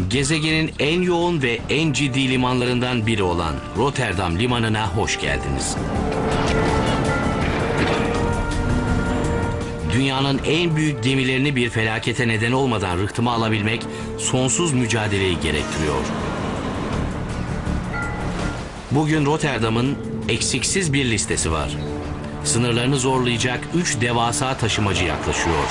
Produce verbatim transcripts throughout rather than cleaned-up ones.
Gezegenin en yoğun ve en ciddi limanlarından biri olan Rotterdam Limanı'na hoş geldiniz. Dünyanın en büyük gemilerini bir felakete neden olmadan rıhtıma alabilmek sonsuz mücadeleyi gerektiriyor. Bugün Rotterdam'ın eksiksiz bir listesi var. Sınırlarını zorlayacak üç devasa taşımacı yaklaşıyor.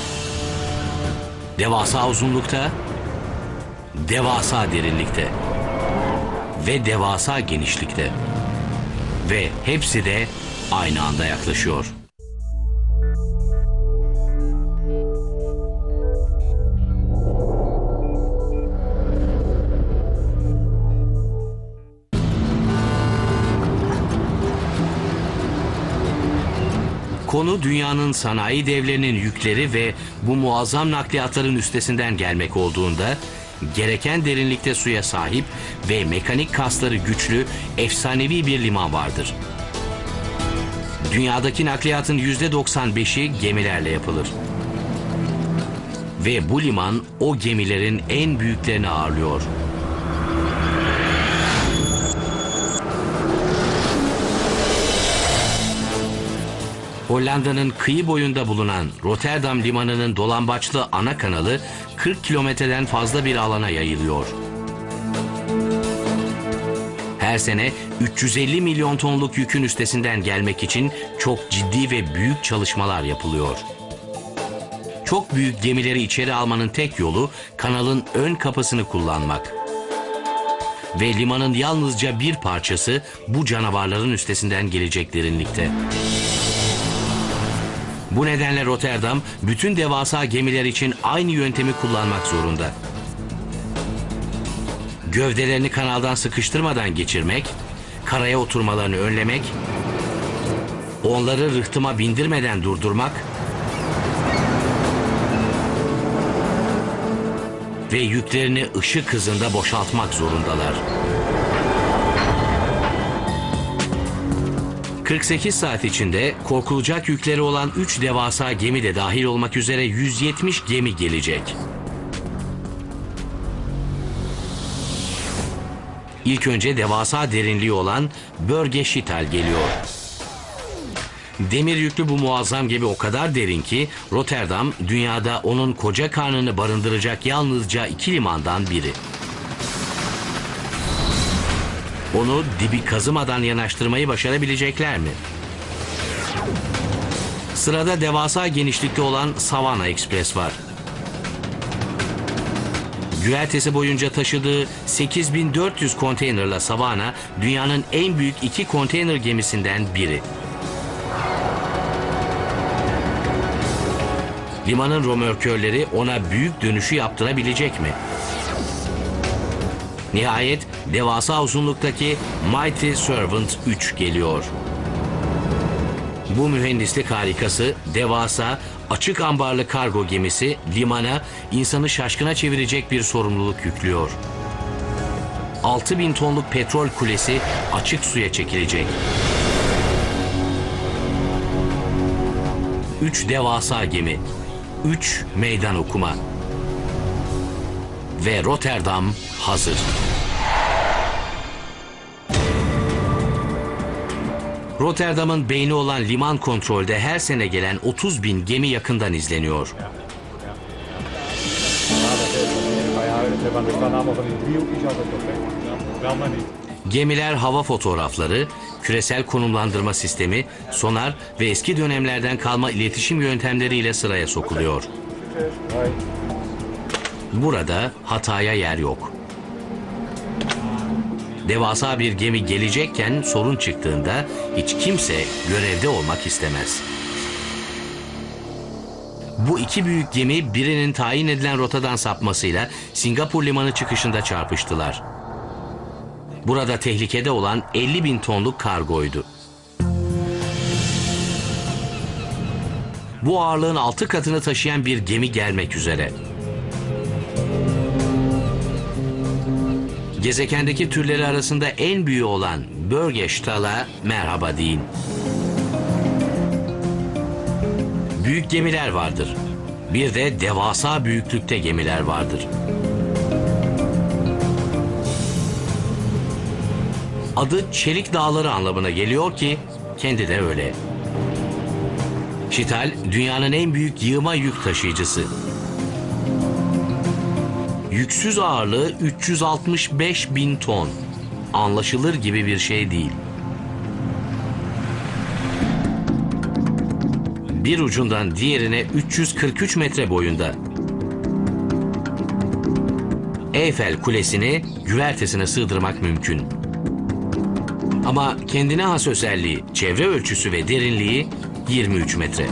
Devasa uzunlukta, devasa derinlikte ve devasa genişlikte. Ve hepsi de aynı anda yaklaşıyor. Konu dünyanın sanayi devlerinin yükleri ve bu muazzam nakliyatların üstesinden gelmek olduğunda gereken derinlikte suya sahip ve mekanik kasları güçlü, efsanevi bir liman vardır. Dünyadaki nakliyatın yüzde doksan beşi gemilerle yapılır. Ve bu liman o gemilerin en büyüklerini ağırlıyor. Hollanda'nın kıyı boyunda bulunan Rotterdam Limanı'nın dolambaçlı ana kanalı kırk kilometreden fazla bir alana yayılıyor. Her sene üç yüz elli milyon tonluk yükün üstesinden gelmek için çok ciddi ve büyük çalışmalar yapılıyor. Çok büyük gemileri içeri almanın tek yolu kanalın ön kapısını kullanmak. Ve limanın yalnızca bir parçası bu canavarların üstesinden gelecek derinlikte. Bu nedenle Rotterdam bütün devasa gemiler için aynı yöntemi kullanmak zorunda. Gövdelerini kanaldan sıkıştırmadan geçirmek, karaya oturmalarını önlemek, onları rıhtıma bindirmeden durdurmak ve yüklerini ışık hızında boşaltmak zorundalar. kırk sekiz saat içinde korkulacak yükleri olan üç devasa gemi de dahil olmak üzere yüz yetmiş gemi gelecek. İlk önce devasa derinliği olan Börge Schittal geliyor. Demir yüklü bu muazzam gemi o kadar derin ki Rotterdam dünyada onun koca karnını barındıracak yalnızca iki limandan biri. Onu dibi kazımadan yanaştırmayı başarabilecekler mi? Sırada devasa genişlikte olan Savannah Express var. Güvertesi boyunca taşıdığı sekiz bin dört yüz konteynerla Savannah, dünyanın en büyük iki konteyner gemisinden biri. Limanın römorkörleri ona büyük dönüşü yaptırabilecek mi? Nihayet devasa uzunluktaki Mighty Servant üç geliyor. Bu mühendislik harikası, devasa, açık ambarlı kargo gemisi limana insanı şaşkına çevirecek bir sorumluluk yüklüyor. altı bin tonluk petrol kulesi açık suya çekilecek. Üç devasa gemi, üç meydan okuma. Ve Rotterdam hazır. Rotterdam'ın beyni olan liman kontrolde her sene gelen otuz bin gemi yakından izleniyor. Gemiler hava fotoğrafları, küresel konumlandırma sistemi, sonar ve eski dönemlerden kalma iletişim yöntemleriyle sıraya sokuluyor. Burada hataya yer yok. Devasa bir gemi gelecekken sorun çıktığında hiç kimse görevde olmak istemez. Bu iki büyük gemi birinin tayin edilen rotadan sapmasıyla Singapur limanı çıkışında çarpıştılar. Burada tehlikede olan elli bin tonluk kargoydu. Bu ağırlığın altı katını taşıyan bir gemi gelmek üzere. Gezegendeki türleri arasında en büyüğü olan Börge Schittal'a merhaba deyin. Büyük gemiler vardır. Bir de devasa büyüklükte gemiler vardır. Adı Çelik Dağları anlamına geliyor ki kendi de öyle. Şital dünyanın en büyük yığma yük taşıyıcısı. Yüksüz ağırlığı üç yüz altmış beş bin ton. Anlaşılır gibi bir şey değil. Bir ucundan diğerine üç yüz kırk üç metre boyunda. Eyfel Kulesi'ni güvertesine sığdırmak mümkün. Ama kendine has özelliği, çevre ölçüsü ve derinliği yirmi üç metre.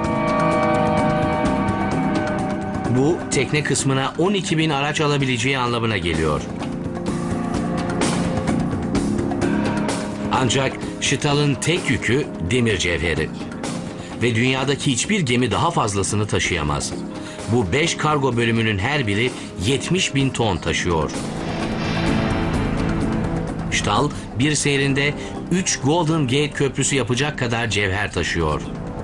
Bu tekne kısmına on iki bin araç alabileceği anlamına geliyor. Ancak Şital'ın tek yükü demir cevheri. Ve dünyadaki hiçbir gemi daha fazlasını taşıyamaz. Bu beş kargo bölümünün her biri yetmiş bin ton taşıyor. Şital bir seyrinde üç Golden Gate Köprüsü yapacak kadar cevher taşıyor.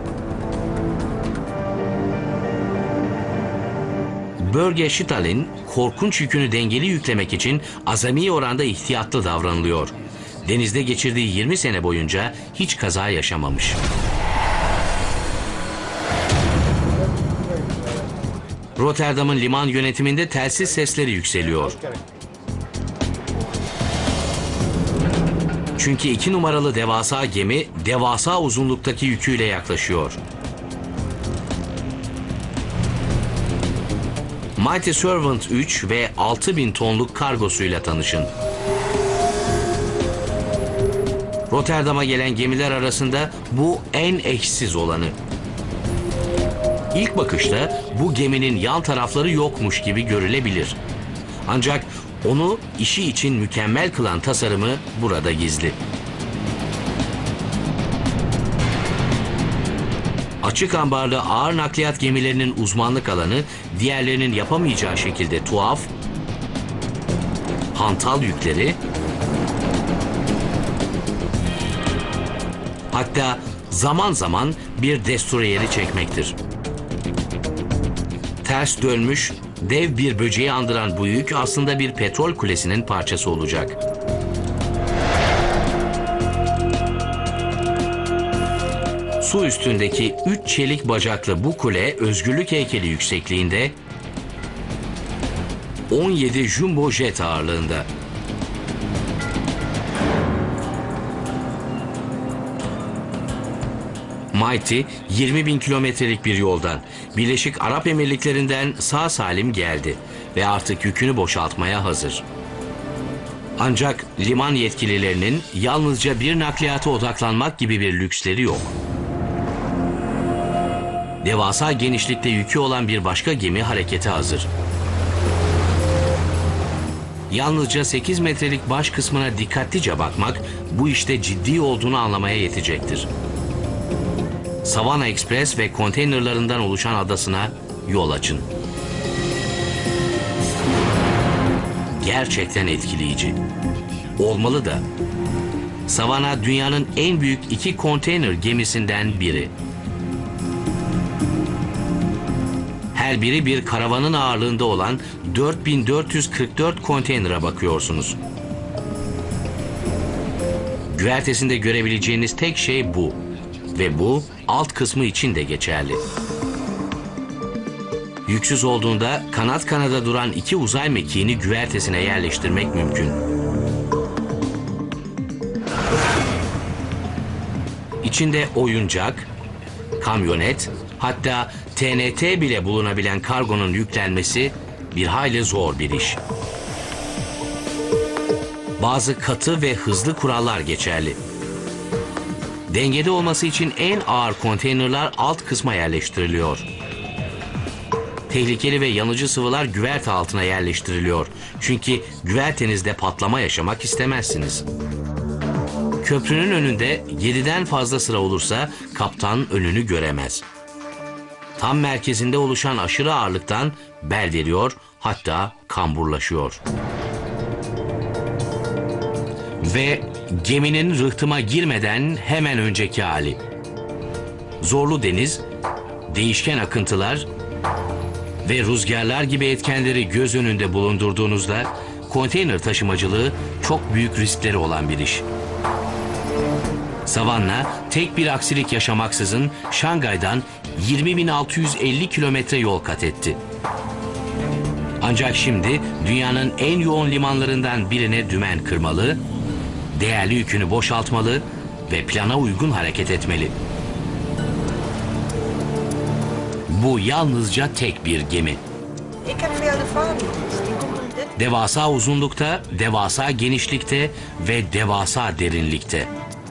Bölge Şital'in korkunç yükünü dengeli yüklemek için azami oranda ihtiyatlı davranılıyor. Denizde geçirdiği yirmi sene boyunca hiç kaza yaşamamış. Rotterdam'ın liman yönetiminde telsiz sesleri yükseliyor. Çünkü iki numaralı devasa gemi devasa uzunluktaki yüküyle yaklaşıyor. Mighty Servant üç ve altı bin tonluk kargosuyla tanışın. Rotterdam'a gelen gemiler arasında bu en eşsiz olanı. İlk bakışta bu geminin yan tarafları yokmuş gibi görülebilir. Ancak onu işi için mükemmel kılan tasarımı burada gizli. Açık ambarlı ağır nakliyat gemilerinin uzmanlık alanı diğerlerinin yapamayacağı şekilde tuhaf, hantal yükleri, hatta zaman zaman bir destroyeri çekmektir. Ters dönmüş, dev bir böceği andıran bu yük aslında bir petrol kulesinin parçası olacak. Su üstündeki üç çelik bacaklı bu kule özgürlük heykeli yüksekliğinde, on yedi jumbo jet ağırlığında. Mighty yirmi bin kilometrelik bir yoldan Birleşik Arap Emirlikleri'nden sağ salim geldi ve artık yükünü boşaltmaya hazır. Ancak liman yetkililerinin yalnızca bir nakliyata odaklanmak gibi bir lüksleri yok. Devasa genişlikte yükü olan bir başka gemi harekete hazır. Yalnızca sekiz metrelik baş kısmına dikkatlice bakmak bu işte ciddi olduğunu anlamaya yetecektir. Savannah Express ve konteynerlarından oluşan adasına yol açın. Gerçekten etkileyici. Olmalı da. Savannah dünyanın en büyük iki konteyner gemisinden biri. Her biri bir karavanın ağırlığında olan dört bin dört yüz kırk dört konteynere bakıyorsunuz. Güvertesinde görebileceğiniz tek şey bu. Ve bu alt kısmı için de geçerli. Yüksüz olduğunda kanat kanada duran iki uzay mekiğini güvertesine yerleştirmek mümkün. İçinde oyuncak, kamyonet, hatta T N T bile bulunabilen kargonun yüklenmesi bir hayli zor bir iş. Bazı katı ve hızlı kurallar geçerli. Dengede olması için en ağır konteynerlar alt kısma yerleştiriliyor. Tehlikeli ve yanıcı sıvılar güverte altına yerleştiriliyor. Çünkü güvertenizde patlama yaşamak istemezsiniz. Köprünün önünde yediden fazla sıra olursa kaptan önünü göremez. Tam merkezinde oluşan aşırı ağırlıktan bel veriyor, hatta kamburlaşıyor. Ve geminin rıhtıma girmeden hemen önceki hali. Zorlu deniz, değişken akıntılar ve rüzgarlar gibi etkenleri göz önünde bulundurduğunuzda konteyner taşımacılığı çok büyük riskleri olan bir iş. Savannah tek bir aksilik yaşamaksızın Şangay'dan yirmi bin altı yüz elli kilometre yol kat etti. Ancak şimdi dünyanın en yoğun limanlarından birine dümen kırmalı, değerli yükünü boşaltmalı ve plana uygun hareket etmeli. Bu yalnızca tek bir gemi. Devasa uzunlukta, devasa genişlikte ve devasa derinlikte.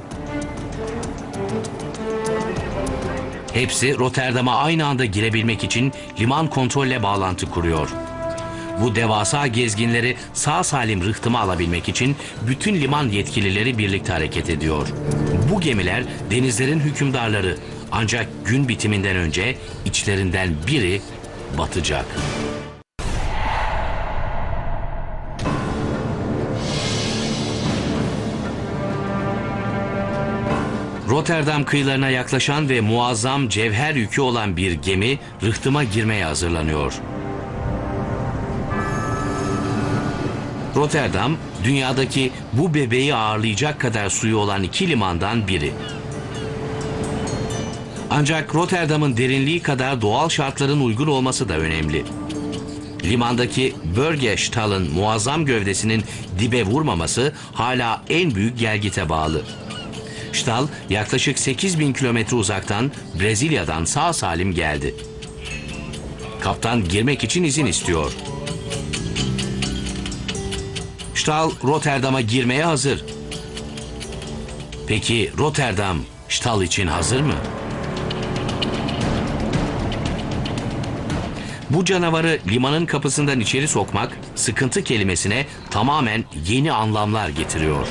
Hepsi Rotterdam'a aynı anda girebilmek için liman kontrolle bağlantı kuruyor. Bu devasa gezginleri sağ salim rıhtıma alabilmek için bütün liman yetkilileri birlikte hareket ediyor. Bu gemiler denizlerin hükümdarları, ancak gün bitiminden önce içlerinden biri batacak. Rotterdam kıyılarına yaklaşan ve muazzam cevher yükü olan bir gemi rıhtıma girmeye hazırlanıyor. Rotterdam, dünyadaki bu bebeği ağırlayacak kadar suyu olan iki limandan biri. Ancak Rotterdam'ın derinliği kadar doğal şartların uygun olması da önemli. Limandaki Burgerstall'ın muazzam gövdesinin dibe vurmaması hala en büyük gelgite bağlı. Stall yaklaşık sekiz bin kilometre uzaktan Brezilya'dan sağ salim geldi. Kaptan girmek için izin istiyor. Stall Rotterdam'a girmeye hazır. Peki Rotterdam Stall için hazır mı? Bu canavarı limanın kapısından içeri sokmak sıkıntı kelimesine tamamen yeni anlamlar getiriyor.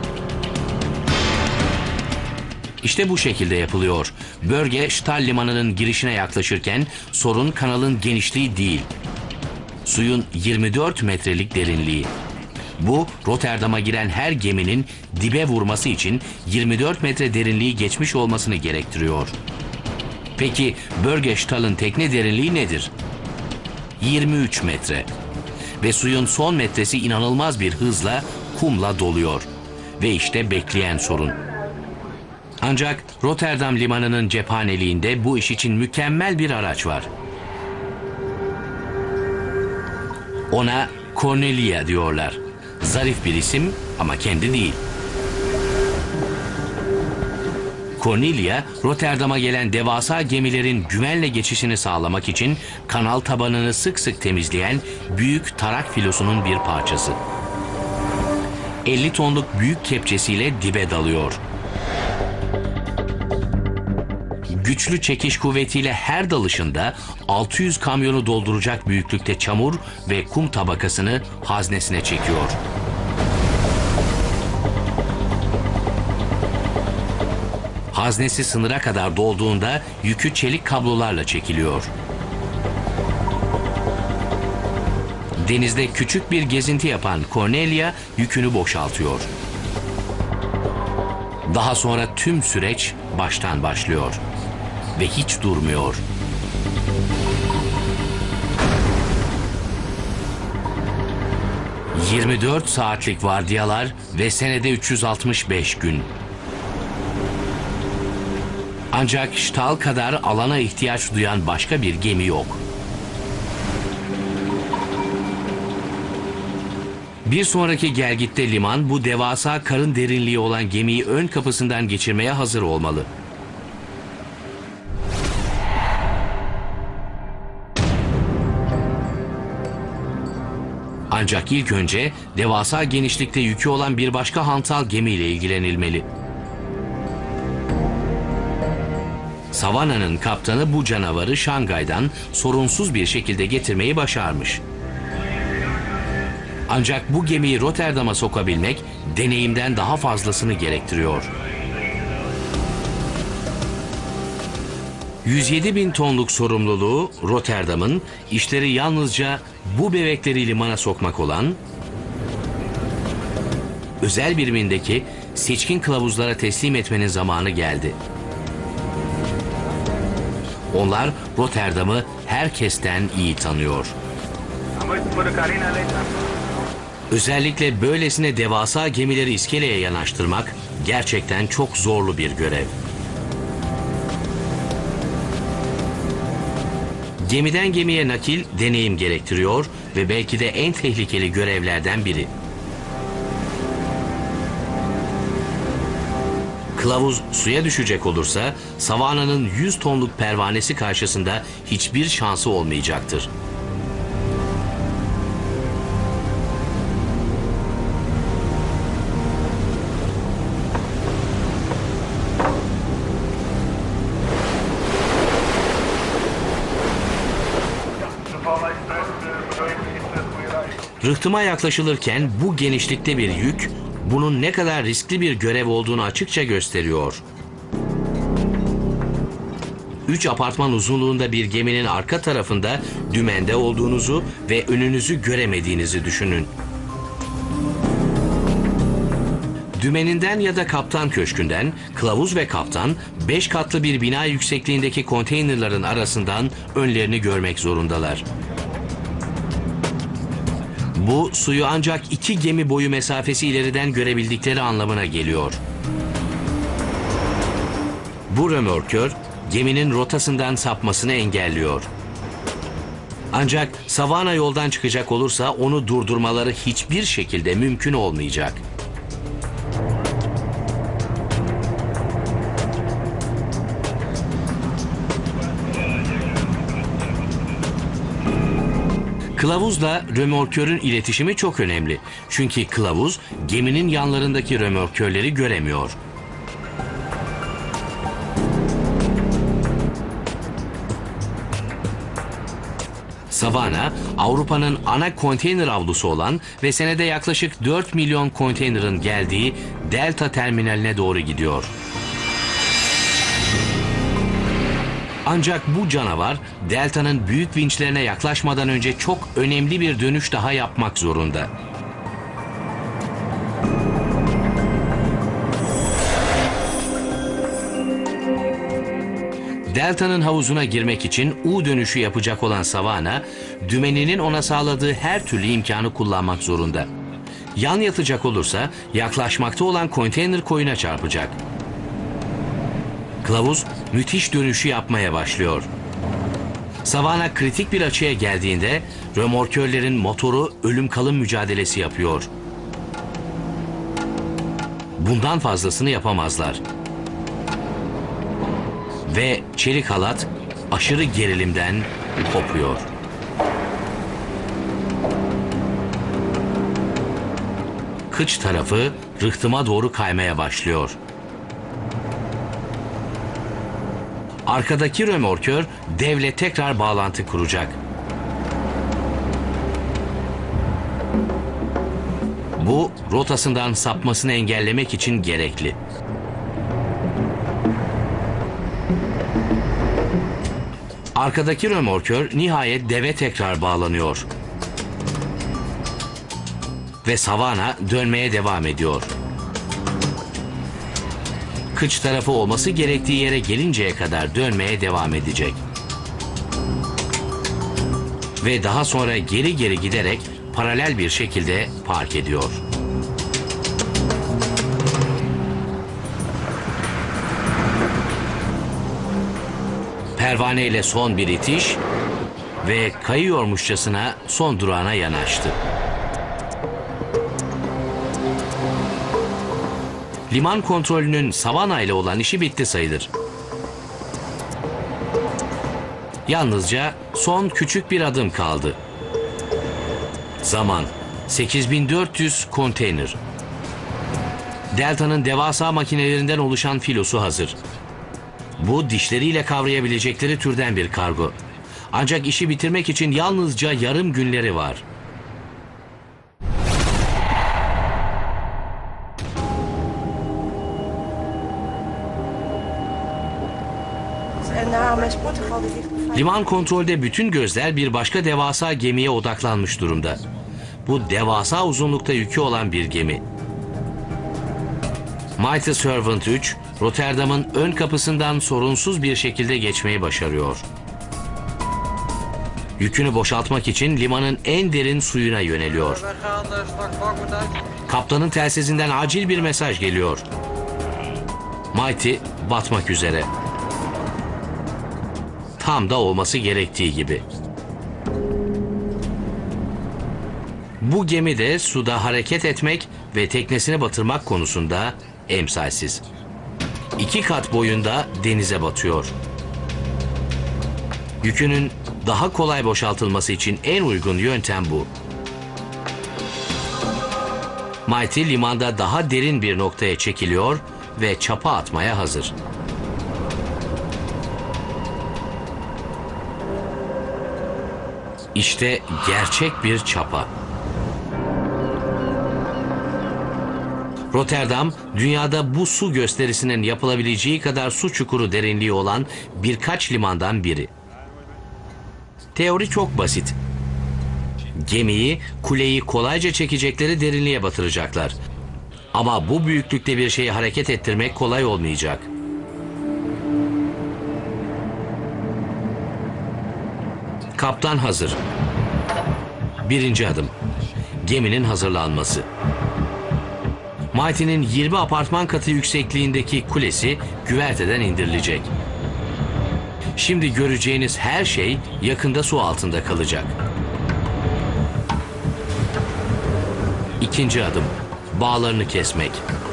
İşte bu şekilde yapılıyor. Burgerstall limanının girişine yaklaşırken sorun kanalın genişliği değil, suyun yirmi dört metrelik derinliği. Bu, Rotterdam'a giren her geminin dibe vurması için yirmi dört metre derinliği geçmiş olmasını gerektiriyor. Peki Burgerstall'ın tekne derinliği nedir? yirmi üç metre. Ve suyun son metresi inanılmaz bir hızla kumla doluyor. Ve işte bekleyen sorun. Ancak Rotterdam limanının cephaneliğinde bu iş için mükemmel bir araç var. Ona Cornelia diyorlar. Zarif bir isim ama kendi değil. Cornelia, Rotterdam'a gelen devasa gemilerin güvenle geçişini sağlamak için kanal tabanını sık sık temizleyen büyük tarak filosunun bir parçası. elli tonluk büyük kepçesiyle dibe dalıyor. Güçlü çekiş kuvvetiyle her dalışında altı yüz kamyonu dolduracak büyüklükte çamur ve kum tabakasını haznesine çekiyor. Haznesi sınıra kadar dolduğunda yükü çelik kablolarla çekiliyor. Denizde küçük bir gezinti yapan Cornelia yükünü boşaltıyor. Daha sonra tüm süreç baştan başlıyor ve hiç durmuyor. yirmi dört saatlik vardiyalar ve senede üç yüz altmış beş gün. Ancak Stall kadar alana ihtiyaç duyan başka bir gemi yok. Bir sonraki gelgitte liman bu devasa karın derinliği olan gemiyi ön kapısından geçirmeye hazır olmalı. Ancak ilk önce devasa genişlikte yükü olan bir başka hantal gemiyle ilgilenilmeli. Savannah'nın kaptanı bu canavarı Şangay'dan sorunsuz bir şekilde getirmeyi başarmış. Ancak bu gemiyi Rotterdam'a sokabilmek deneyimden daha fazlasını gerektiriyor. yüz yedi bin tonluk sorumluluğu Rotterdam'ın işleri yalnızca bu bebekleri limana sokmak olan, özel birimindeki seçkin kılavuzlara teslim etmenin zamanı geldi. Onlar Rotterdam'ı herkesten iyi tanıyor. Özellikle böylesine devasa gemileri iskeleye yanaştırmak Gerçekten çok zorlu bir görev. Gemiden gemiye nakil deneyim gerektiriyor ve belki de en tehlikeli görevlerden biri. Kılavuz suya düşecek olursa Savana'nın yüz tonluk pervanesi karşısında hiçbir şansı olmayacaktır. Rıhtıma yaklaşılırken bu genişlikte bir yük, bunun ne kadar riskli bir görev olduğunu açıkça gösteriyor. Üç apartman uzunluğunda bir geminin arka tarafında dümende olduğunuzu ve önünüzü göremediğinizi düşünün. Dümeninden ya da kaptan köşkünden kılavuz ve kaptan beş katlı bir bina yüksekliğindeki konteynerların arasından önlerini görmek zorundalar. Bu suyu ancak iki gemi boyu mesafesi ileriden görebildikleri anlamına geliyor. Bu römorkör geminin rotasından sapmasını engelliyor. Ancak Savana yoldan çıkacak olursa onu durdurmaları hiçbir şekilde mümkün olmayacak. Kılavuzla römorkörün iletişimi çok önemli. Çünkü kılavuz geminin yanlarındaki römorkörleri göremiyor. Savana, Avrupa'nın ana konteyner avlusu olan ve senede yaklaşık dört milyon konteynerin geldiği Delta terminaline doğru gidiyor. Ancak bu canavar Delta'nın büyük vinçlerine yaklaşmadan önce çok önemli bir dönüş daha yapmak zorunda. Delta'nın havuzuna girmek için U dönüşü yapacak olan Savana, dümeninin ona sağladığı her türlü imkanı kullanmak zorunda. Yan yatacak olursa yaklaşmakta olan konteyner koyuna çarpacak. Kılavuz müthiş dönüşü yapmaya başlıyor. Savana kritik bir açıya geldiğinde römorkörlerin motoru ölüm kalım mücadelesi yapıyor. Bundan fazlasını yapamazlar. Ve çelik halat aşırı gerilimden kopuyor. Kıç tarafı rıhtıma doğru kaymaya başlıyor. Arkadaki römorkör devle tekrar bağlantı kuracak. Bu rotasından sapmasını engellemek için gerekli. Arkadaki römorkör nihayet deve tekrar bağlanıyor. Ve Savana dönmeye devam ediyor. Kıç tarafı olması gerektiği yere gelinceye kadar dönmeye devam edecek. Ve daha sonra geri geri giderek paralel bir şekilde park ediyor. Pervane ile son bir itiş ve kayıyormuşçasına son durağına yanaştı. Liman kontrolünün Savana ile olan işi bitti sayılır. Yalnızca son küçük bir adım kaldı. Zaman sekiz bin dört yüz konteyner. Delta'nın devasa makinelerinden oluşan filosu hazır. Bu dişleriyle kavrayabilecekleri türden bir kargo. Ancak işi bitirmek için yalnızca yarım günleri var. Liman kontrolde bütün gözler bir başka devasa gemiye odaklanmış durumda. Bu devasa uzunlukta yükü olan bir gemi. Mighty Servant üç, Rotterdam'ın ön kapısından sorunsuz bir şekilde geçmeyi başarıyor. Yükünü boşaltmak için limanın en derin suyuna yöneliyor. Kaptanın telsizinden acil bir mesaj geliyor. Mighty batmak üzere. Tam da olması gerektiği gibi. Bu gemi de suda hareket etmek ve teknesini batırmak konusunda emsalsiz. İki kat boyunda denize batıyor. Yükünün daha kolay boşaltılması için en uygun yöntem bu. Mighty limanda daha derin bir noktaya çekiliyor ve çapa atmaya hazır. İşte gerçek bir çapa. Rotterdam, dünyada bu su gösterisinin yapılabileceği kadar su çukuru derinliği olan birkaç limandan biri. Teori çok basit. Gemiyi, kuleyi kolayca çekecekleri derinliğe batıracaklar. Ama bu büyüklükte bir şeyi hareket ettirmek kolay olmayacak. Kaptan hazır. Birinci adım. Geminin hazırlanması. Mighty'nin yirmi apartman katı yüksekliğindeki kulesi güverteden indirilecek. Şimdi göreceğiniz her şey yakında su altında kalacak. İkinci adım. Bağlarını kesmek.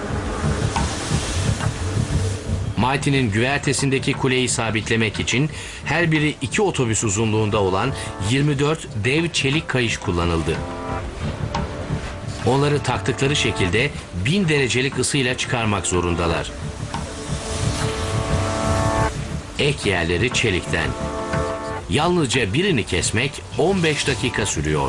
Mighty'nin güvertesindeki kuleyi sabitlemek için her biri iki otobüs uzunluğunda olan yirmi dört dev çelik kayış kullanıldı. Onları taktıkları şekilde bin derecelik ısıyla çıkarmak zorundalar. Ek yerleri çelikten. Yalnızca birini kesmek on beş dakika sürüyor.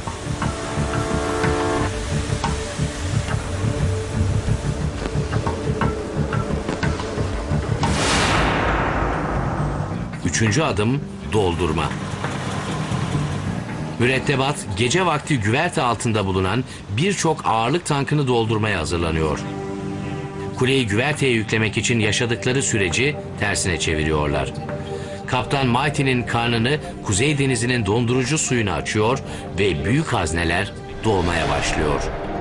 Üçüncü adım doldurma. Mürettebat gece vakti güverte altında bulunan birçok ağırlık tankını doldurmaya hazırlanıyor. Kuleyi güverteye yüklemek için yaşadıkları süreci tersine çeviriyorlar. Kaptan Mighty'nin karnını Kuzey Denizi'nin dondurucu suyuna açıyor ve büyük hazneler dolmaya başlıyor.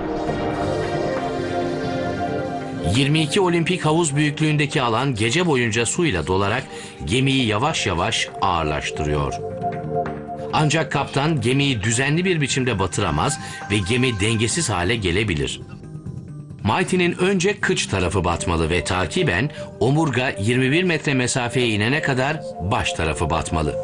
yirmi iki olimpik havuz büyüklüğündeki alan gece boyunca suyla dolarak gemiyi yavaş yavaş ağırlaştırıyor. Ancak kaptan gemiyi düzenli bir biçimde batıramaz ve gemi dengesiz hale gelebilir. Mighty'nin önce kıç tarafı batmalı ve takiben omurga yirmi bir metre mesafeye inene kadar baş tarafı batmalı.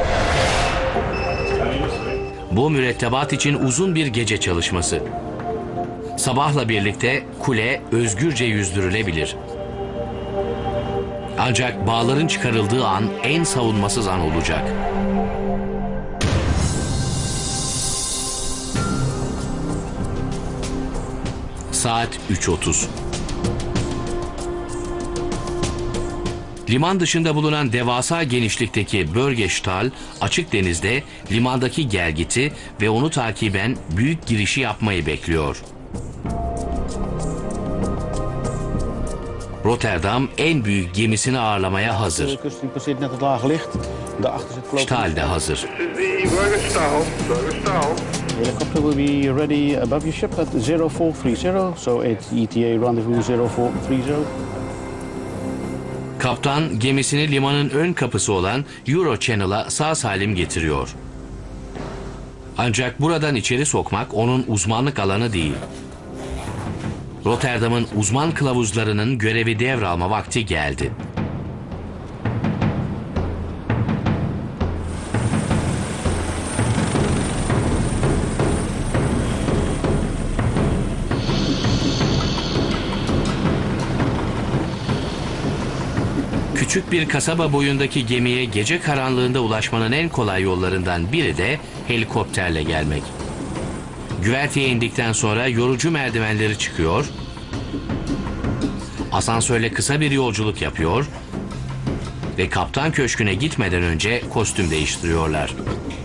Bu mürettebat için uzun bir gece çalışması. Sabahla birlikte kule özgürce yüzdürülebilir. Ancak bağların çıkarıldığı an en savunmasız an olacak. Saat üç otuz. Liman dışında bulunan devasa genişlikteki Börgestal açık denizde limandaki gelgiti ve onu takiben büyük girişi yapmayı bekliyor. Rotterdam en büyük gemisini ağırlamaya hazır. Stahl de hazır. Helicopter will be ready above your ship at zero four three zero, so at E T A rendezvous zero four three zero. Kaptan gemisini limanın ön kapısı olan Euro Channel'a sağ salim getiriyor. Ancak buradan içeri sokmak onun uzmanlık alanı değil. Rotterdam'ın uzman kılavuzlarının görevi devralma vakti geldi. Küçük bir kasaba boyundaki gemiye gece karanlığında ulaşmanın en kolay yollarından biri de helikopterle gelmek. Güverteye indikten sonra yorucu merdivenleri çıkıyor, asansörle kısa bir yolculuk yapıyor ve kaptan köşküne gitmeden önce kostüm değiştiriyorlar.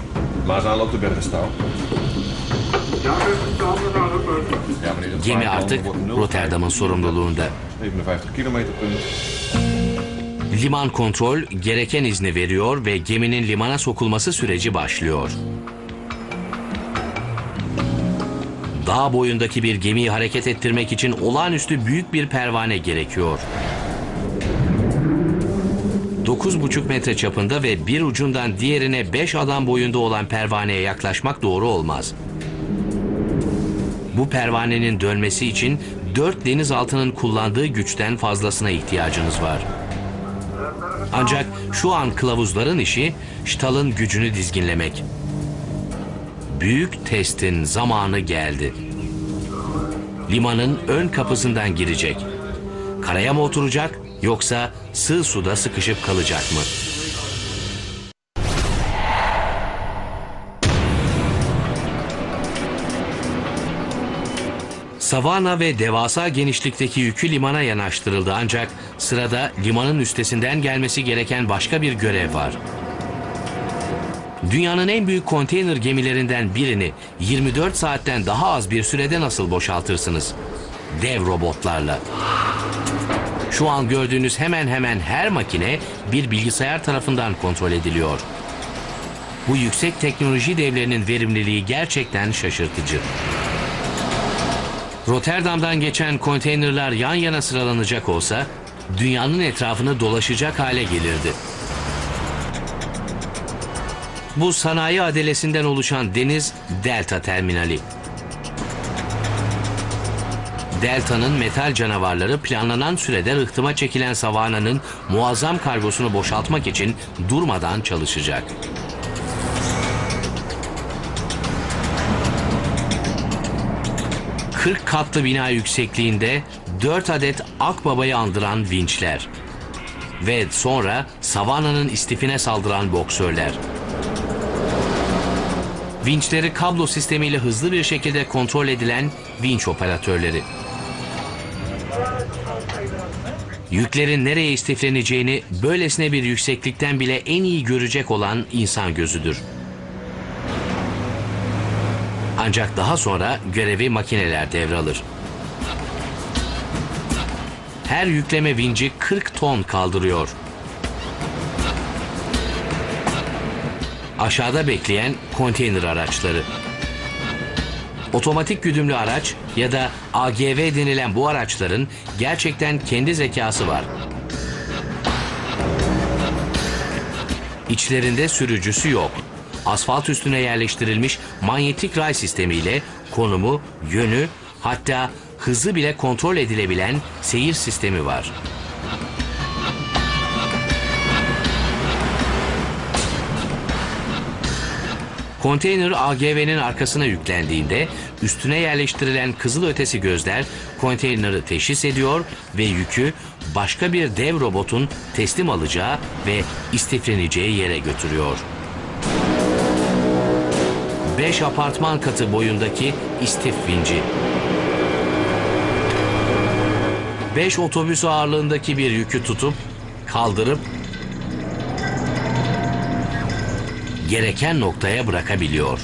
Gemi artık Rotterdam'ın sorumluluğunda. Liman kontrol gereken izni veriyor ve geminin limana sokulması süreci başlıyor. Dağ boyundaki bir gemiyi hareket ettirmek için olağanüstü büyük bir pervane gerekiyor. dokuz buçuk metre çapında ve bir ucundan diğerine beş adam boyunda olan pervaneye yaklaşmak doğru olmaz. Bu pervanenin dönmesi için dört denizaltının kullandığı güçten fazlasına ihtiyacınız var. Ancak şu an kılavuzların işi Stahl'ın gücünü dizginlemek. Büyük testin zamanı geldi. Limanın ön kapısından girecek. Karaya mı oturacak yoksa sığ suda sıkışıp kalacak mı? Savana ve devasa genişlikteki yükü limana yanaştırıldı ancak sırada limanın üstesinden gelmesi gereken başka bir görev var. Dünyanın en büyük konteyner gemilerinden birini yirmi dört saatten daha az bir sürede nasıl boşaltırsınız? Dev robotlarla. Şu an gördüğünüz hemen hemen her makine bir bilgisayar tarafından kontrol ediliyor. Bu yüksek teknoloji devlerinin verimliliği gerçekten şaşırtıcı. Rotterdam'dan geçen konteynerler yan yana sıralanacak olsa dünyanın etrafını dolaşacak hale gelirdi. Bu sanayi adelesinden oluşan deniz Delta Terminali. Delta'nın metal canavarları planlanan sürede rıhtıma çekilen Savana'nın muazzam kargosunu boşaltmak için durmadan çalışacak. kırk katlı bina yüksekliğinde dört adet Akbaba'yı andıran vinçler ve sonra Savana'nın istifine saldıran boksörler. Vinçleri kablo sistemiyle hızlı bir şekilde kontrol edilen vinç operatörleri. Yüklerin nereye istifleneceğini böylesine bir yükseklikten bile en iyi görecek olan insan gözüdür. Ancak daha sonra görevi makineler devralır. Her yükleme vinci kırk ton kaldırıyor. Aşağıda bekleyen konteyner araçları. Otomatik güdümlü araç ya da A G V denilen bu araçların gerçekten kendi zekası var. İçlerinde sürücüsü yok. Asfalt üstüne yerleştirilmiş manyetik ray sistemiyle konumu, yönü, hatta hızı bile kontrol edilebilen seyir sistemi var. Konteyner A G V'nin arkasına yüklendiğinde üstüne yerleştirilen kızılötesi gözler konteyneri teşhis ediyor ve yükü başka bir dev robotun teslim alacağı ve istifleneceği yere götürüyor. beş apartman katı boyundaki istif vinci. beş otobüs ağırlığındaki bir yükü tutup, kaldırıp gereken noktaya bırakabiliyor.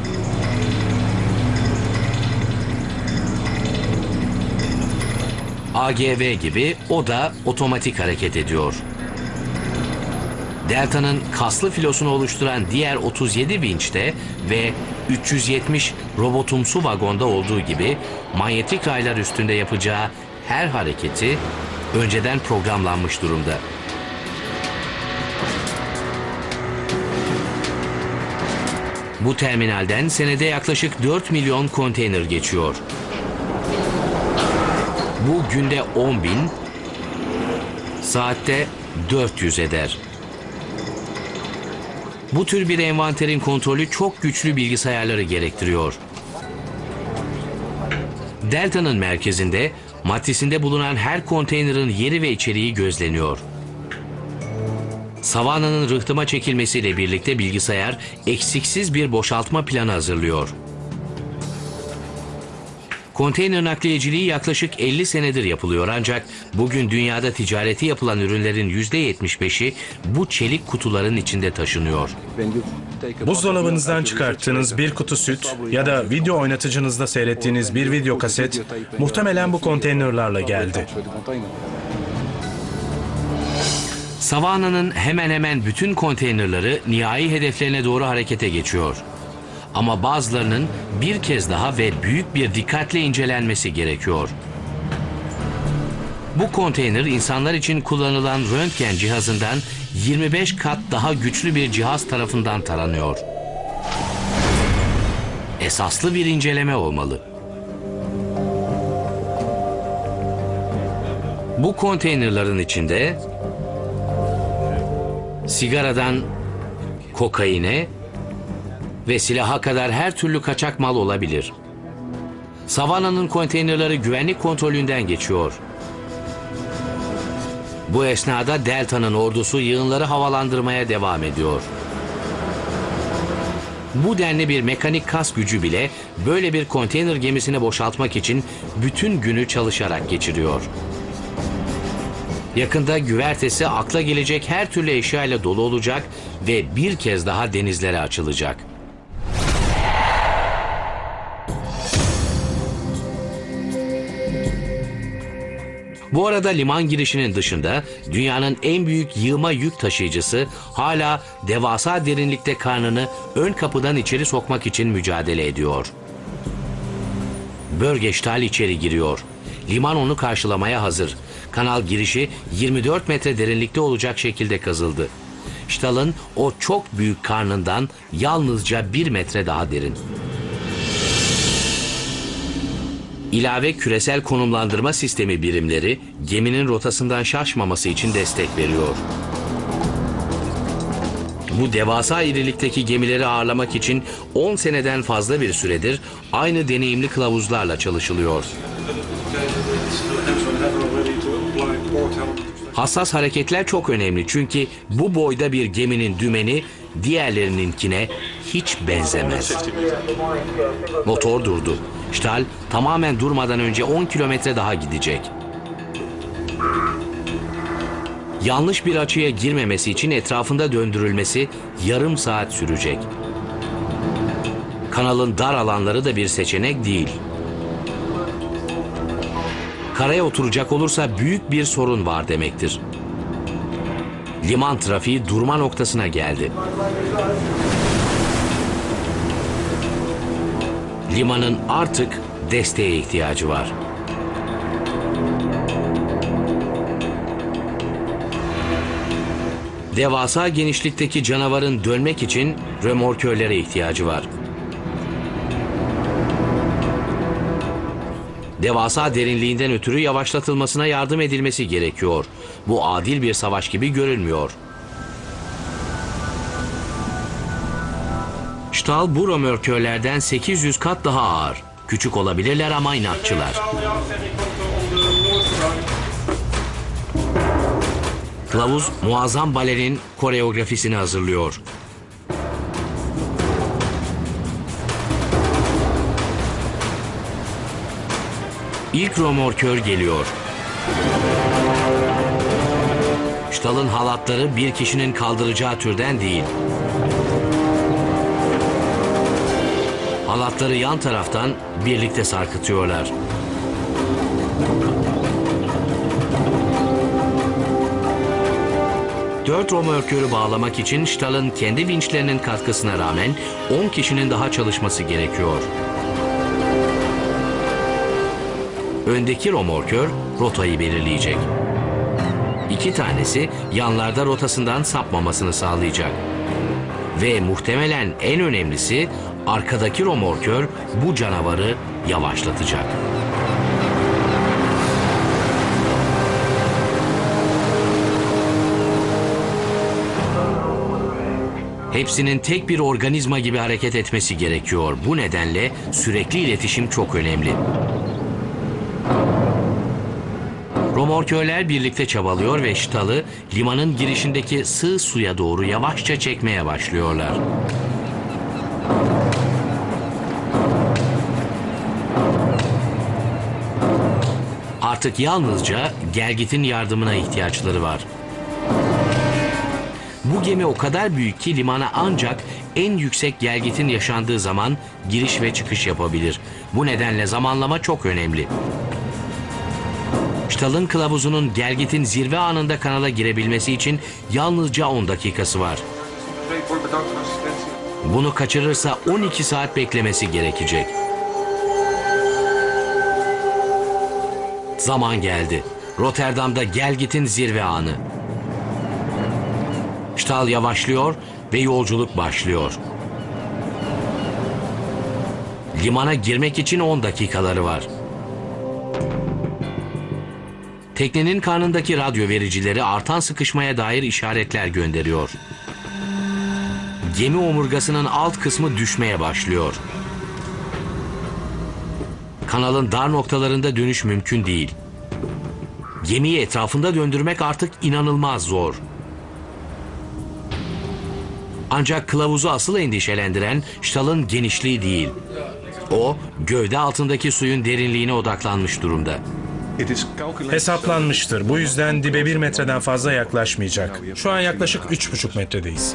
A G V gibi o da otomatik hareket ediyor. Delta'nın kaslı filosunu oluşturan diğer otuz yedi vinçte ve üç yüz yetmiş robotumsu vagonda olduğu gibi manyetik raylar üstünde yapacağı her hareketi önceden programlanmış durumda. Bu terminalden senede yaklaşık dört milyon konteyner geçiyor. Bu günde on bin, saatte dört yüz eder. Bu tür bir envanterin kontrolü çok güçlü bilgisayarları gerektiriyor. Delta'nın merkezinde, matrisinde bulunan her konteynerin yeri ve içeriği gözleniyor. Savana'nın rıhtıma çekilmesiyle birlikte bilgisayar eksiksiz bir boşaltma planı hazırlıyor. Konteyner nakliyeciliği yaklaşık elli senedir yapılıyor ancak bugün dünyada ticareti yapılan ürünlerin yüzde yetmiş beşi bu çelik kutuların içinde taşınıyor. Buzdolabınızdan çıkarttığınız bir kutu süt ya da video oynatıcınızda seyrettiğiniz bir video kaset muhtemelen bu konteynerlarla geldi. Savana'nın hemen hemen bütün konteynerları nihai hedeflerine doğru harekete geçiyor. Ama bazılarının bir kez daha ve büyük bir dikkatle incelenmesi gerekiyor. Bu konteyner insanlar için kullanılan röntgen cihazından yirmi beş kat daha güçlü bir cihaz tarafından taranıyor. Esaslı bir inceleme olmalı. Bu konteynerların içinde sigaradan kokaine ve silaha kadar her türlü kaçak mal olabilir. Savannah'nın konteynerleri güvenlik kontrolünden geçiyor. Bu esnada Delta'nın ordusu yığınları havalandırmaya devam ediyor. Bu denli bir mekanik kas gücü bile böyle bir konteyner gemisini boşaltmak için bütün günü çalışarak geçiriyor. Yakında güvertesi akla gelecek her türlü eşyayla dolu olacak ve bir kez daha denizlere açılacak. Bu arada liman girişinin dışında dünyanın en büyük yığma yük taşıyıcısı hala devasa derinlikte karnını ön kapıdan içeri sokmak için mücadele ediyor. Börgeştal içeri giriyor. Liman onu karşılamaya hazır. Kanal girişi yirmi dört metre derinlikte olacak şekilde kazıldı. Stahl'ın o çok büyük karnından yalnızca bir metre daha derin. İlave küresel konumlandırma sistemi birimleri geminin rotasından şaşmaması için destek veriyor. Bu devasa irilikteki gemileri ağırlamak için on seneden fazla bir süredir aynı deneyimli kılavuzlarla çalışılıyor. Hassas hareketler çok önemli çünkü bu boyda bir geminin dümeni diğerlerininkine hiç benzemez. Motor durdu. Stahl tamamen durmadan önce on kilometre daha gidecek. Yanlış bir açıya girmemesi için etrafında döndürülmesi yarım saat sürecek. Kanalın dar alanları da bir seçenek değil. Karaya oturacak olursa büyük bir sorun var demektir. Liman trafiği durma noktasına geldi. Limanın artık desteğe ihtiyacı var. Devasa genişlikteki canavarın dönmek için römorkörlere ihtiyacı var. Devasa derinliğinden ötürü yavaşlatılmasına yardım edilmesi gerekiyor. Bu adil bir savaş gibi görünmüyor. Stahl bu römorkörlerden sekiz yüz kat daha ağır. Küçük olabilirler ama inatçılar. Kılavuz muazzam balenin koreografisini hazırlıyor. İlk römorkör geliyor. Stahl'ın halatları bir kişinin kaldıracağı türden değil. Halatları yan taraftan birlikte sarkıtıyorlar. Dört römorkörü bağlamak için Stahl'ın kendi vinçlerinin katkısına rağmen on kişinin daha çalışması gerekiyor. Öndeki römorkör rotayı belirleyecek. İki tanesi yanlarda rotasından sapmamasını sağlayacak. Ve muhtemelen en önemlisi arkadaki römorkör bu canavarı yavaşlatacak. Hepsinin tek bir organizma gibi hareket etmesi gerekiyor. Bu nedenle sürekli iletişim çok önemli. Römorkörler birlikte çabalıyor ve Stahl'ı limanın girişindeki sığ suya doğru yavaşça çekmeye başlıyorlar. Artık yalnızca gelgitin yardımına ihtiyaçları var. Bu gemi o kadar büyük ki limana ancak en yüksek gelgitin yaşandığı zaman giriş ve çıkış yapabilir. Bu nedenle zamanlama çok önemli. Stahl'ın kılavuzunun gelgitin zirve anında kanala girebilmesi için yalnızca on dakikası var. Bunu kaçırırsa on iki saat beklemesi gerekecek. Zaman geldi. Rotterdam'da gel gitin zirve anı. Stahl yavaşlıyor ve yolculuk başlıyor. Limana girmek için on dakikaları var. Teknenin karnındaki radyo vericileri artan sıkışmaya dair işaretler gönderiyor. Gemi omurgasının alt kısmı düşmeye başlıyor. Kanalın dar noktalarında dönüş mümkün değil. Gemiyi etrafında döndürmek artık inanılmaz zor. Ancak kılavuzu asıl endişelendiren Stahl'ın genişliği değil. O, gövde altındaki suyun derinliğine odaklanmış durumda. Hesaplanmıştır. Bu yüzden dibe bir metreden fazla yaklaşmayacak. Şu an yaklaşık üç buçuk metredeyiz.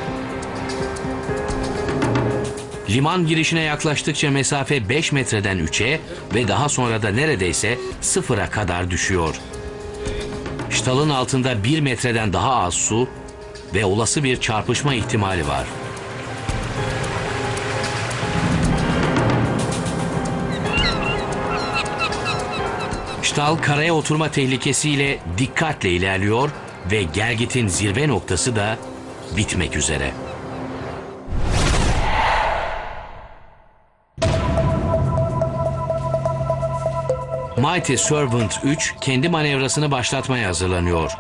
Liman girişine yaklaştıkça mesafe beş metreden üçe ve daha sonra da neredeyse sıfıra kadar düşüyor. Stahl'ın altında bir metreden daha az su ve olası bir çarpışma ihtimali var. Stahl karaya oturma tehlikesiyle dikkatle ilerliyor ve gelgitin zirve noktası da bitmek üzere. Mighty Servant üç kendi manevrasını başlatmaya hazırlanıyor.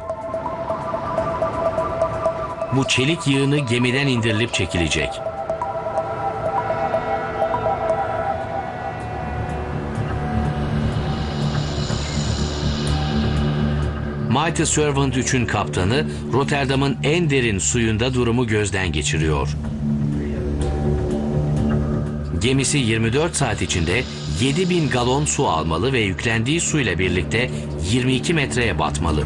Bu çelik yığını gemiden indirilip çekilecek. Mighty Servant üçün kaptanı Rotterdam'ın en derin suyunda durumu gözden geçiriyor. Gemisi yirmi dört saat içinde yedi bin galon su almalı ve yüklendiği suyla birlikte yirmi iki metreye batmalı.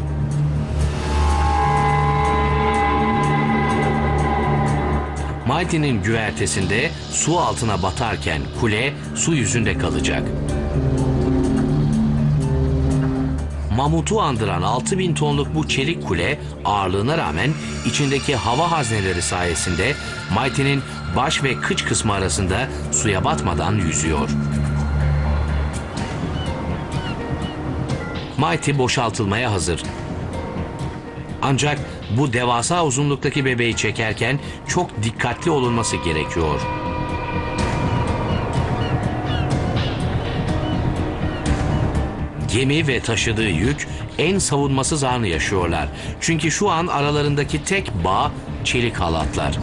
Mighty'nin güvertesinde su altına batarken kule su yüzünde kalacak. Mamutu andıran altı bin tonluk bu çelik kule ağırlığına rağmen içindeki hava hazneleri sayesinde Mighty'nin baş ve kıç kısmı arasında suya batmadan yüzüyor. Mighty boşaltılmaya hazır. Ancak bu devasa uzunluktaki bebeği çekerken çok dikkatli olunması gerekiyor. Gemi ve taşıdığı yük en savunmasız anı yaşıyorlar. Çünkü şu an aralarındaki tek bağ çelik halatlar.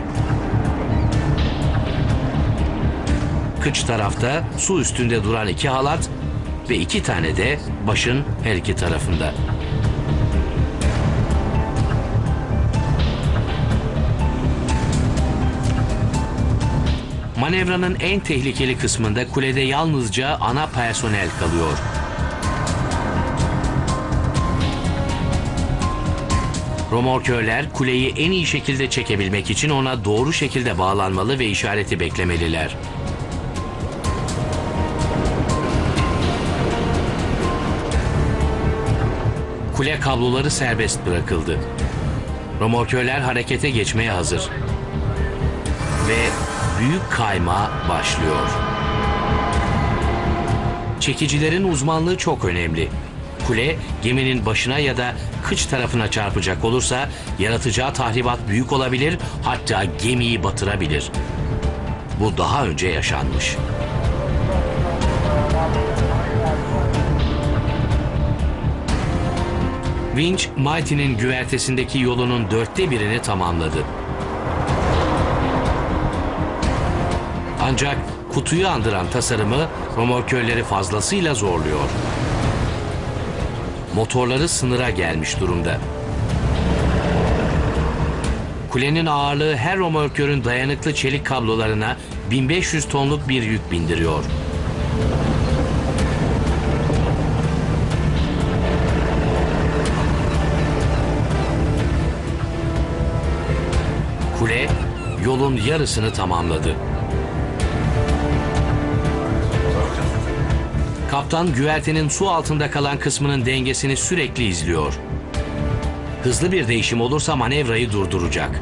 Kıç tarafta su üstünde duran iki halat ve iki tane de başın her iki tarafında. Manevranın en tehlikeli kısmında kulede yalnızca ana personel kalıyor. Romorkörler kuleyi en iyi şekilde çekebilmek için ona doğru şekilde bağlanmalı ve işareti beklemeliler. Kule kabloları serbest bırakıldı. Romorkörler harekete geçmeye hazır. Ve büyük kayma başlıyor. Çekicilerin uzmanlığı çok önemli. Kule geminin başına ya da kıç tarafına çarpacak olursa yaratacağı tahribat büyük olabilir, hatta gemiyi batırabilir. Bu daha önce yaşanmış. Winch, Mighty'nin güvertesindeki yolunun dörtte birini tamamladı. Ancak kutuyu andıran tasarımı romorkörleri fazlasıyla zorluyor. Motorları sınıra gelmiş durumda. Kulenin ağırlığı her romorkörün dayanıklı çelik kablolarına bin beş yüz tonluk bir yük bindiriyor. Kule yolun yarısını tamamladı. Kaptan güvertenin su altında kalan kısmının dengesini sürekli izliyor. Hızlı bir değişim olursa manevrayı durduracak.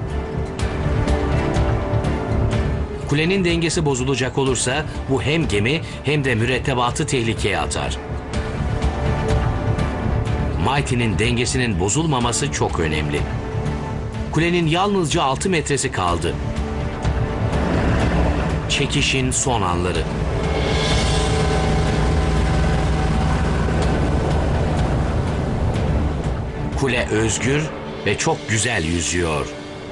Kulenin dengesi bozulacak olursa bu hem gemi hem de mürettebatı tehlikeye atar. Mighty'nin dengesinin bozulmaması çok önemli. Kulenin yalnızca altı metresi kaldı. Çekişin son anları. Kule özgür ve çok güzel yüzüyor.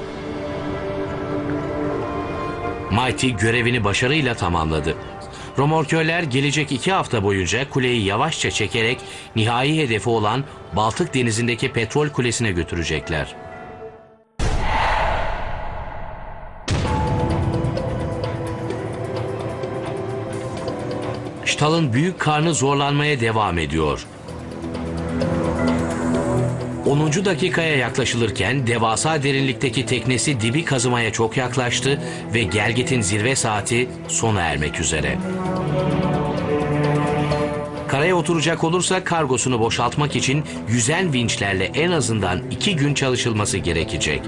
Mighty görevini başarıyla tamamladı. Römorkörler gelecek iki hafta boyunca kuleyi yavaşça çekerek nihai hedefi olan Baltık Denizi'ndeki petrol kulesine götürecekler. Stahl'ın büyük karnı zorlanmaya devam ediyor. onuncu dakikaya yaklaşılırken devasa derinlikteki teknesi dibi kazımaya çok yaklaştı ve Gelgit'in zirve saati sona ermek üzere. Karaya oturacak olursa kargosunu boşaltmak için yüzen vinçlerle en azından iki gün çalışılması gerekecek.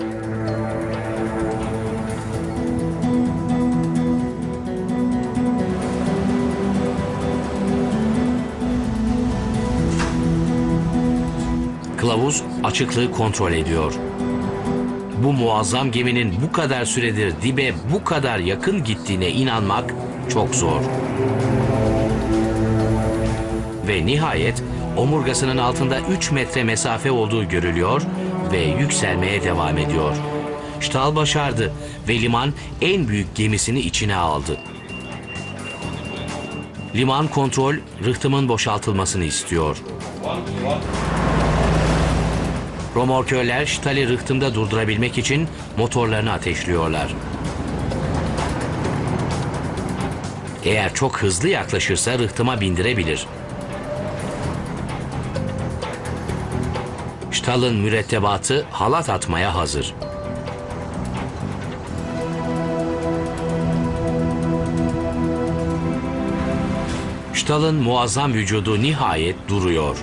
Kılavuz açıklığı kontrol ediyor. Bu muazzam geminin bu kadar süredir dibe bu kadar yakın gittiğine inanmak çok zor. Ve nihayet omurgasının altında üç metre mesafe olduğu görülüyor ve yükselmeye devam ediyor. Stahl başardı ve liman en büyük gemisini içine aldı. Liman kontrol rıhtımın boşaltılmasını istiyor. Römorkörler Stahl'i rıhtımda durdurabilmek için motorlarını ateşliyorlar. Eğer çok hızlı yaklaşırsa rıhtıma bindirebilir. Stahl'ın mürettebatı halat atmaya hazır. Stahl'ın muazzam vücudu nihayet duruyor.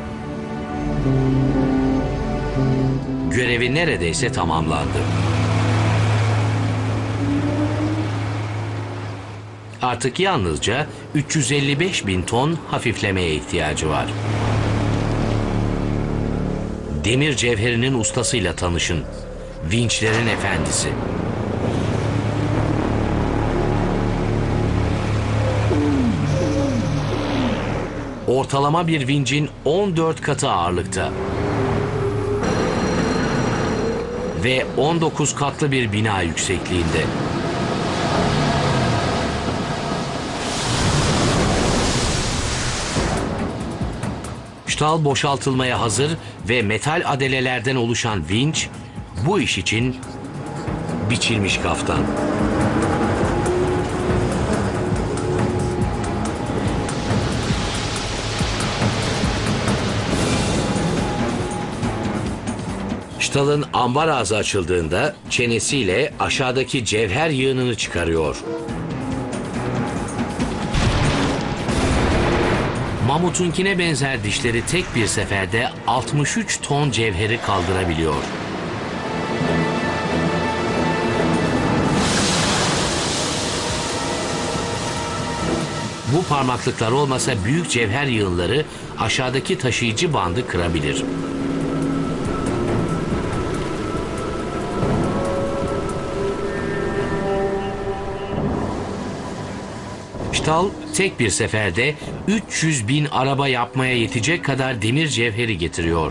Görevi neredeyse tamamlandı. Artık yalnızca üç yüz elli beş bin ton hafiflemeye ihtiyacı var. Demir cevherinin ustasıyla tanışın. Vinçlerin efendisi. Ortalama bir vincin on dört katı ağırlıkta. Ve on dokuz katlı bir bina yüksekliğinde. Stahl boşaltılmaya hazır ve metal adelelerden oluşan vinç bu iş için biçilmiş kaftan. Stahl'ın ambar ağzı açıldığında çenesiyle aşağıdaki cevher yığınını çıkarıyor. Mamutunkine benzer dişleri tek bir seferde altmış üç ton cevheri kaldırabiliyor. Bu parmaklıklar olmasa büyük cevher yığınları aşağıdaki taşıyıcı bandı kırabilir. Stahl tek bir seferde üç yüz bin araba yapmaya yetecek kadar demir cevheri getiriyor.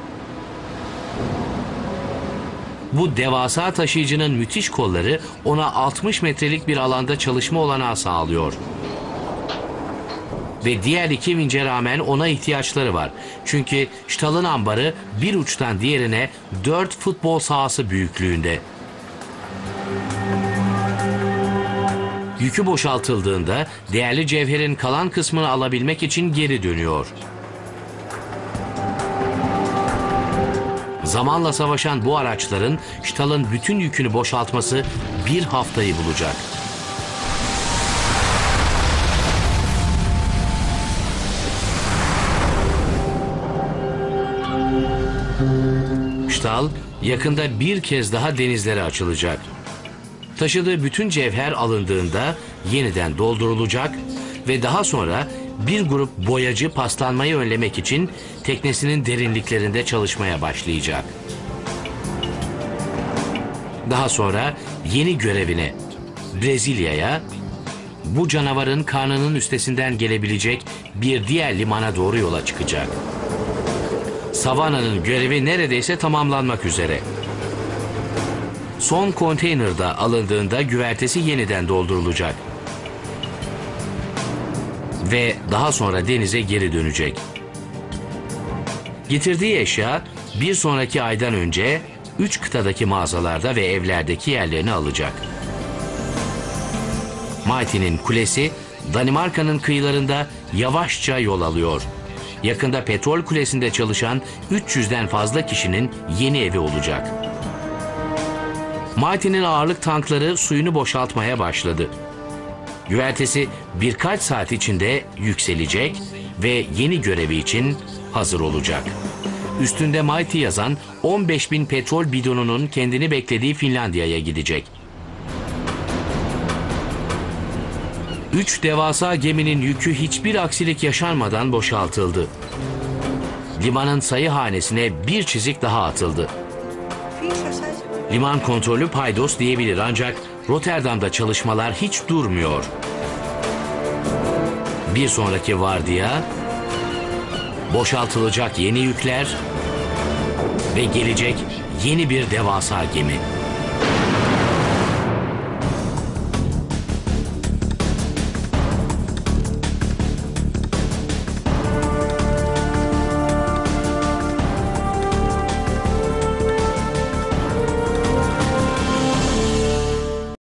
Bu devasa taşıyıcının müthiş kolları ona altmış metrelik bir alanda çalışma olanağı sağlıyor. Ve diğer iki vince rağmen ona ihtiyaçları var. Çünkü Stahl'ın ambarı bir uçtan diğerine dört futbol sahası büyüklüğünde. Yükü boşaltıldığında değerli cevherin kalan kısmını alabilmek için geri dönüyor. Zamanla savaşan bu araçların Stahl'ın bütün yükünü boşaltması bir haftayı bulacak. Stahl yakında bir kez daha denizlere açılacak. Taşıdığı bütün cevher alındığında yeniden doldurulacak Ve daha sonra bir grup boyacı paslanmayı önlemek için teknesinin derinliklerinde çalışmaya başlayacak. Daha sonra yeni görevine, Brezilya'ya, bu canavarın karnının üstesinden gelebilecek bir diğer limana doğru yola çıkacak. Savannah'nın görevi neredeyse tamamlanmak üzere. Son konteyner da alındığında güvertesi yeniden doldurulacak. Ve daha sonra denize geri dönecek. Getirdiği eşya bir sonraki aydan önce üç kıtadaki mağazalarda ve evlerdeki yerlerini alacak. Mighty'nin kulesi Danimarka'nın kıyılarında yavaşça yol alıyor. Yakında petrol kulesinde çalışan üç yüzden fazla kişinin yeni evi olacak. Mighty'nin ağırlık tankları suyunu boşaltmaya başladı. Güvertesi birkaç saat içinde yükselecek ve yeni görevi için hazır olacak. Üstünde Mighty yazan on beş bin petrol bidonunun kendini beklediği Finlandiya'ya gidecek. Üç devasa geminin yükü hiçbir aksilik yaşanmadan boşaltıldı. Limanın sayı hanesine bir çizik daha atıldı. Liman kontrolü paydos diyebilir ancak Rotterdam'da çalışmalar hiç durmuyor. Bir sonraki vardiya, boşaltılacak yeni yükler ve gelecek yeni bir devasa gemi.